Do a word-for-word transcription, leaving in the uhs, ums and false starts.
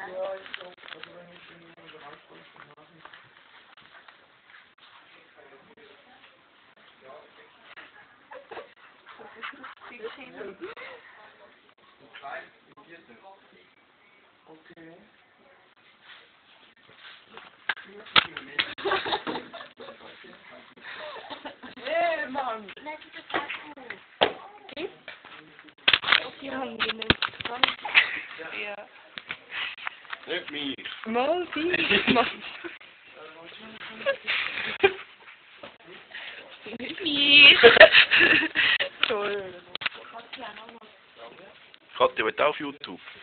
Ja, ich glaube, also wenn ich in den Randvoll von machen. Okay. Hey, Mann! Die haben genug. Ja. Nicht mich. Mal sie. Mal. Mich. Toll. Katja, wird auch auf YouTube.